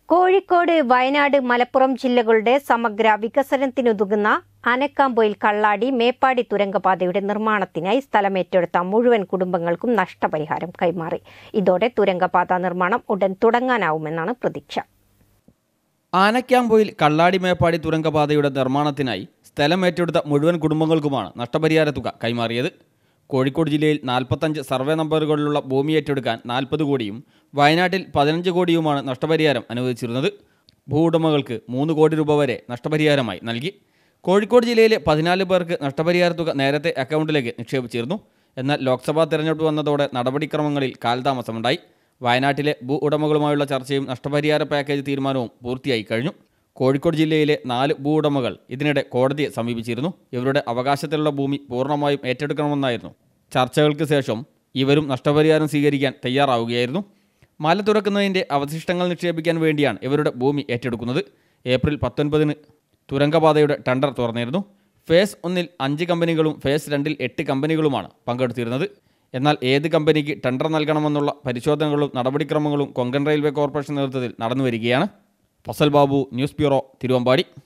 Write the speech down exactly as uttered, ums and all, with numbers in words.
കോഴിക്കോട്, വയനാട്, മലപ്പുറം ജില്ലകളുടെ സമഗ്ര വികസനത്തിനുതകുന്ന ആനക്കാംപൊയിൽ കള്ളാടി മേപ്പാടി തുരങ്കപാതയുടെ നിർമ്മാണത്തിനായി സ്ഥലമേറ്റെടുത്ത മുഴുവൻ കുടുംബങ്ങൾക്കും നഷ്ടപരിഹാരം കൈമാറി. ഇതോടെ തുരങ്കപാത നിർമ്മാണം ഉടൻ തുടങ്ങാനാവുമെന്നാണ് പ്രതീക്ഷ. ആനക്കാംപൊയിൽ കള്ളാടി മേപ്പാടി തുരങ്കപാതയുടെ നിർമ്മാണത്തിനായി സ്ഥലമേറ്റെടുത്ത മുഴുവൻ കുടുംബങ്ങൾക്കുമാണ് നഷ്ടപരിഹാര തുക കൈമാറിയത്. കോഴിക്കോട് ജില്ലയിൽ നാൽപ്പത്തഞ്ച് സർവേ നമ്പറുകളിലുള്ള ഭൂമി ഏറ്റെടുക്കാൻ നാൽപ്പത് കോടിയും വയനാട്ടിൽ പതിനഞ്ച് കോടിയുമാണ് നഷ്ടപരിഹാരം അനുവദിച്ചിരുന്നത്. ഭൂ ഉടമകൾക്ക് മൂന്ന് കോടി രൂപ വരെ നഷ്ടപരിഹാരമായി നൽകി. കോഴിക്കോട് ജില്ലയിലെ പതിനാല് പേർക്ക് നഷ്ടപരിഹാര തുക നേരത്തെ അക്കൗണ്ടിലേക്ക് നിക്ഷേപിച്ചിരുന്നു. എന്നാൽ ലോക്സഭാ തെരഞ്ഞെടുപ്പ് വന്നതോടെ നടപടിക്രമങ്ങളിൽ കാലതാമസമുണ്ടായി. വയനാട്ടിലെ ഭൂ ഉടമകളുമായുള്ള ചർച്ചയും നഷ്ടപരിഹാര പാക്കേജ് തീരുമാനവും പൂർത്തിയായി കഴിഞ്ഞു. കോഴിക്കോട് ജില്ലയിലെ നാല് ഭൂ ഉടമകൾ ഇതിനിടെ കോടതിയെ സമീപിച്ചിരുന്നു. ഇവരുടെ അവകാശത്തിലുള്ള ഭൂമി പൂർണ്ണമായും ഏറ്റെടുക്കണമെന്നായിരുന്നു. ചർച്ചകൾക്ക് ശേഷം ഇവരും നഷ്ടപരിഹാരം സ്വീകരിക്കാൻ തയ്യാറാവുകയായിരുന്നു. മല തുറക്കുന്നതിൻ്റെ അവശിഷ്ടങ്ങൾ നിക്ഷേപിക്കാൻ വേണ്ടിയാണ് ഇവരുടെ ഭൂമി ഏറ്റെടുക്കുന്നത്. ഏപ്രിൽ പത്തൊൻപതിന് തുരങ്കപാതയുടെ ടെൻഡർ തുറന്നിരുന്നു. ഫേസ് ഒന്നിൽ അഞ്ച് കമ്പനികളും ഫേസ് രണ്ടിൽ എട്ട് കമ്പനികളുമാണ് പങ്കെടുത്തിരുന്നത്. എന്നാൽ ഏത് കമ്പനിക്ക് ടെൻഡർ നൽകണമെന്നുള്ള പരിശോധനകളും നടപടിക്രമങ്ങളും കൊങ്കൺ റെയിൽവേ കോർപ്പറേഷൻ നേതൃത്വത്തിൽ നടന്നുവരികയാണ്. Fazal Babu, news bureau, Thiruvambady.